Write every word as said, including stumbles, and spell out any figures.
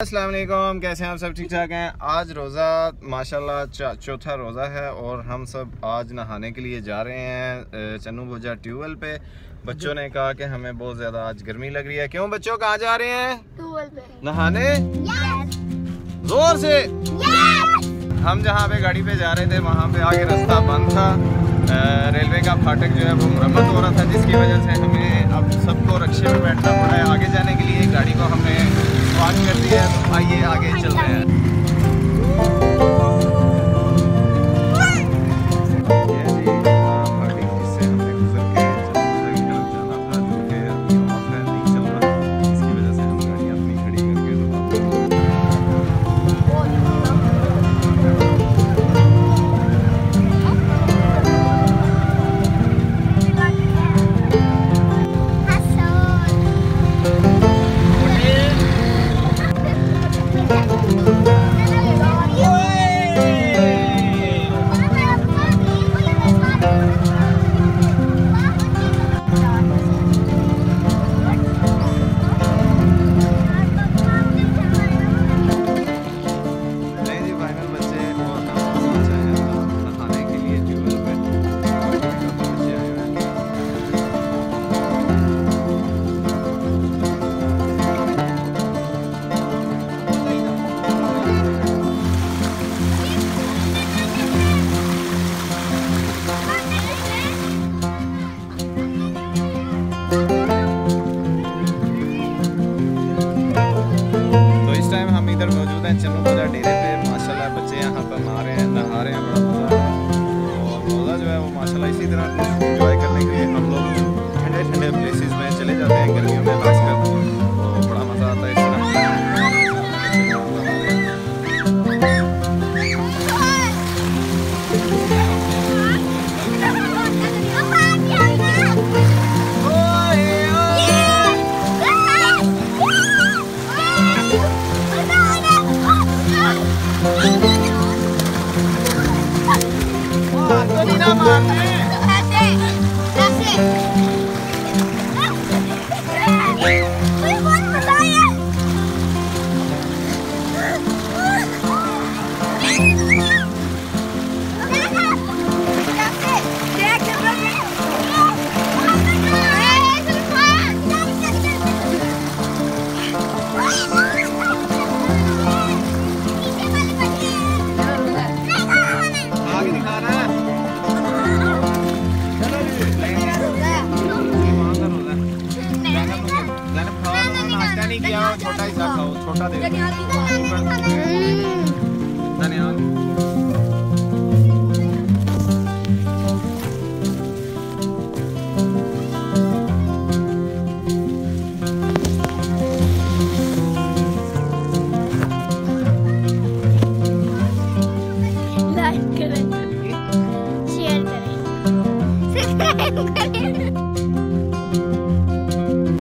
अस्सलाम वालेकुम, कैसे हैं आप सब? ठीक ठाक हैं। आज रोज़ा माशाल्लाह चौथा रोज़ा है और हम सब आज नहाने के लिए जा रहे हैं चन्नू भुजा ट्यूबवेल पे। बच्चों ने कहा कि हमें बहुत ज़्यादा आज गर्मी लग रही है। क्यों बच्चों, कहाँ जा रहे हैं? ट्यूबवेल पे नहाने। yes! जोर से yes! हम जहाँ पे गाड़ी पे जा रहे थे वहाँ पे आगे रास्ता बंद था। रेलवे का फाटक जो है वो मरम्मत हो रहा था, जिसकी वजह से हमें अब सबको रक्शे में बैठना पड़ा है आगे जाने के लिए। गाड़ी को हमने पार्क कर दिया है, तो आइए आगे चल रहे हैं। मौजूद हैं चन्नू भुजा डेरे पे। माशाल्लाह बच्चे यहाँ पर नहा रहे हैं नहा रहे हैं बड़ा मज़ा आ रहा है। और रोज़ा जो है वो माशाल्लाह इसी तरह एंजॉय करने के लिए हम लोग ठंडे ठंडे प्लेसेस में चले जाते हैं गर्मियों में खासकर, तो बड़ा मज़ा आता है इस तरह। छोटा ही खाओ, छोटा दे धन्यवाद। लाइक करें।